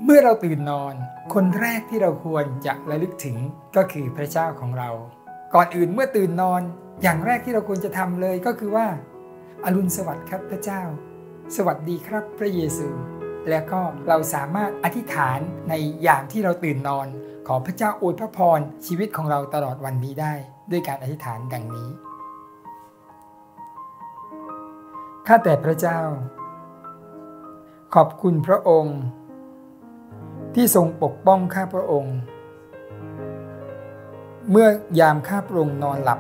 เมื่อเราตื่นนอนคนแรกที่เราควรจะระลึกถึงก็คือพระเจ้าของเราก่อนอื่นเมื่อตื่นนอนอย่างแรกที่เราควรจะทำเลยก็คือว่าอรุณสวัสดิ์ครับพระเจ้าสวัสดีครับพระเยซูแล้วก็เราสามารถอธิษฐานในยามที่เราตื่นนอนขอพระเจ้าอวยพระพรชีวิตของเราตลอดวันนี้ได้ด้วยการอธิษฐานดังนี้ข้าแต่พระเจ้าขอบคุณพระองค์ที่ทรงปกป้องข้าพระองค์เมื่อยามข้าพระองค์นอนหลับ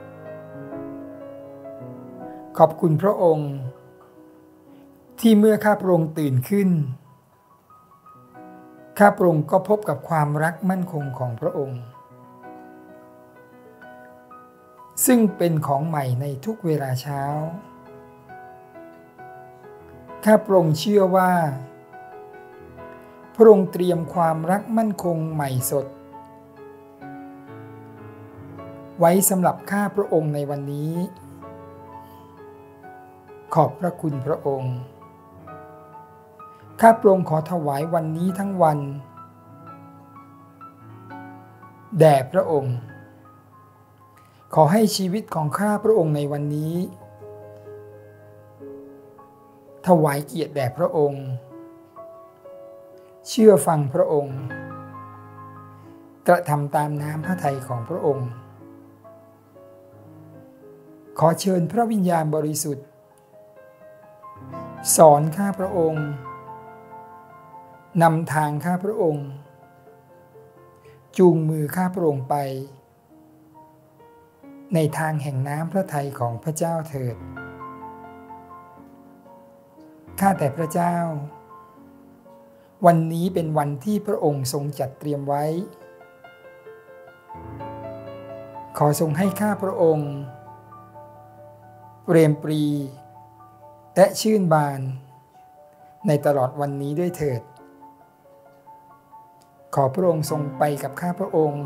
ขอบคุณพระองค์ที่เมื่อข้าพระองค์ตื่นขึ้นข้าพระองค์ก็พบกับความรักมั่นคงของพระองค์ซึ่งเป็นของใหม่ในทุกเวลาเช้าข้าพระองค์เชื่อว่าพระองค์เตรียมความรักมั่นคงใหม่สดไว้สำหรับข้าพระองค์ในวันนี้ขอบพระคุณพระองค์ข้าพระองค์ขอถวายวันนี้ทั้งวันแด่พระองค์ขอให้ชีวิตของข้าพระองค์ในวันนี้ถวายเกียรติแด่พระองค์เชื่อฟังพระองค์กระทำตามน้ำพระทัยของพระองค์ขอเชิญพระวิญญาณบริสุทธิ์สอนข้าพระองค์นำทางข้าพระองค์จูงมือข้าพระองค์ไปในทางแห่งน้ำพระทัยของพระเจ้าเถิดข้าแต่พระเจ้าวันนี้เป็นวันที่พระองค์ทรงจัดเตรียมไว้ขอทรงให้ข้าพระองค์เปรมปรีและชื่นบานในตลอดวันนี้ด้วยเถิดขอพระองค์ทรงไปกับข้าพระองค์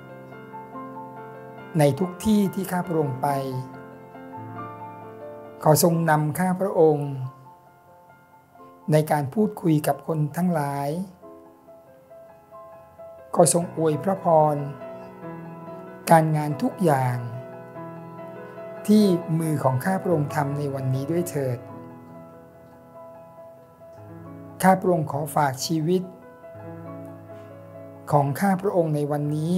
ในทุกที่ที่ข้าพระองค์ไปขอทรงนำข้าพระองค์ในการพูดคุยกับคนทั้งหลายขอทรงอวยพระพรการงานทุกอย่างที่มือของข้าพระองค์ทำในวันนี้ด้วยเถิดข้าพระองค์ขอฝากชีวิตของข้าพระองค์ในวันนี้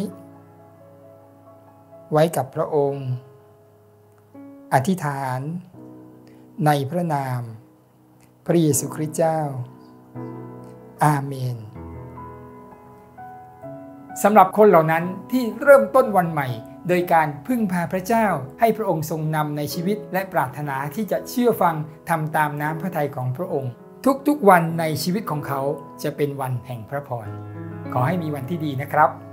ไว้กับพระองค์อธิษฐานในพระนามพระเยซูคริสต์เจ้าอาเมนสำหรับคนเหล่านั้นที่เริ่มต้นวันใหม่โดยการพึ่งพาพระเจ้าให้พระองค์ทรงนำในชีวิตและปรารถนาที่จะเชื่อฟังทำตามน้ำพระทัยของพระองค์ทุกๆวันในชีวิตของเขาจะเป็นวันแห่งพระพรขอให้มีวันที่ดีนะครับ